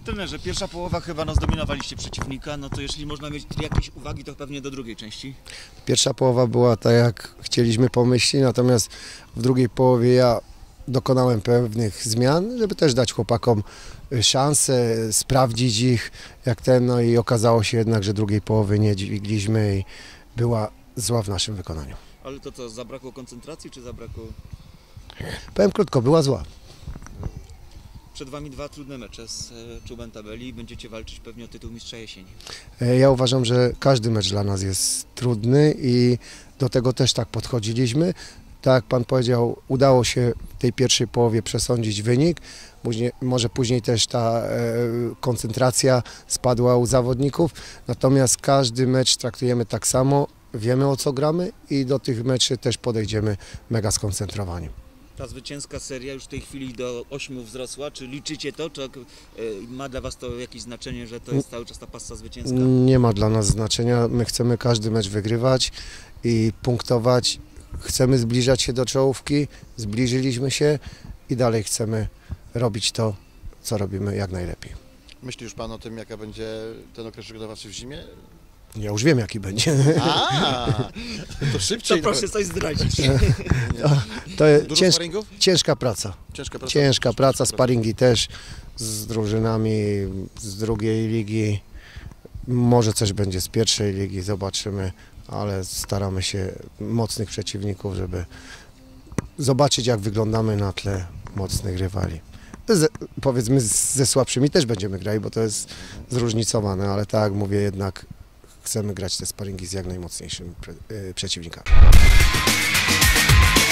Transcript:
Trenerze, pierwsza połowa chyba zdominowaliście przeciwnika, no to jeśli można mieć jakieś uwagi, to pewnie do drugiej części. Pierwsza połowa była tak, jak chcieliśmy pomyśleć, natomiast w drugiej połowie ja dokonałem pewnych zmian, żeby też dać chłopakom szansę, sprawdzić ich no i okazało się jednak, że drugiej połowy nie dźwigliśmy i była zła w naszym wykonaniu. Ale to co, zabrakło koncentracji, czy zabrakło... Powiem krótko, była zła. Przed Wami dwa trudne mecze z czubem tabeli i będziecie walczyć pewnie o tytuł mistrza jesieni. Ja uważam, że każdy mecz dla nas jest trudny i do tego też tak podchodziliśmy. Tak jak Pan powiedział, udało się w tej pierwszej połowie przesądzić wynik. Może później też ta koncentracja spadła u zawodników. Natomiast każdy mecz traktujemy tak samo, wiemy o co gramy i do tych meczy też podejdziemy mega skoncentrowani. Ta zwycięska seria już w tej chwili do 8 wzrosła. Czy liczycie to? Czy ma dla Was to jakieś znaczenie, że to jest cały czas ta passa zwycięska? Nie ma dla nas znaczenia. My chcemy każdy mecz wygrywać i punktować. Chcemy zbliżać się do czołówki, zbliżyliśmy się i dalej chcemy robić to, co robimy jak najlepiej. Myśli już Pan o tym, jaka będzie ten okres przygotowawczy w zimie? Ja już wiem, jaki będzie. To szybciej. To proszę coś zdradzić. To jest Dużo sparingów? ciężka praca. Ciężka praca, sparingi też z drużynami z drugiej ligi. Może coś będzie z pierwszej ligi, zobaczymy, ale staramy się mocnych przeciwników, żeby zobaczyć, jak wyglądamy na tle mocnych rywali. Powiedzmy, ze słabszymi też będziemy grali, bo to jest zróżnicowane, ale tak jak mówię, jednak chcemy grać te sparingi z jak najmocniejszymi przeciwnikami.